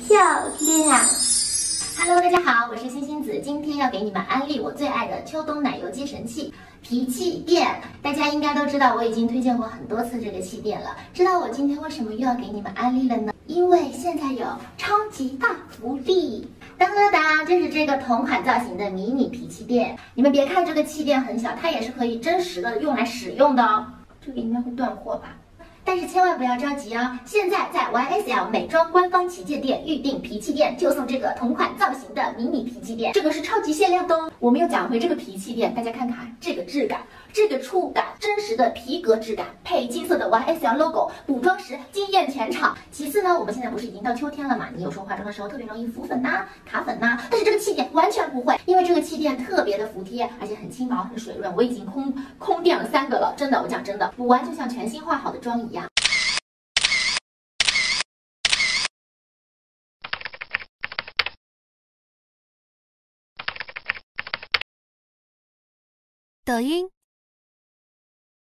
漂亮。Hello， 大家好，我是星星子，今天要给你们安利我最爱的秋冬奶油接神器脾气垫。大家应该都知道，我已经推荐过很多次这个气垫了。知道我今天为什么又要给你们安利了呢？因为现在有超级大福利！当当当，就是这个同款造型的迷你脾气垫。你们别看这个气垫很小，它也是可以真实的用来使用的哦。这个应该会断货吧？但是千万不要着急哦！现在在 YSL 美妆官方旗舰店预定脾气垫，就送这个同款造型的迷你脾气垫，这个是超级限量的哦。我们又讲回这个脾气垫，大家看看这个质感，这个触感，真实的皮革质感，配金色的 YSL logo， 补妆时惊艳全场。其次呢，我们现在不是已经到秋天了嘛？你有时候化妆的时候特别容易浮粉呐、卡粉呐，但是这个气垫完全不会，因为这个气垫特别的服帖，而且很轻薄、很水润。我已经空垫了3个了，真的，我讲真的，补完就像全新化好的妆一样。 抖音。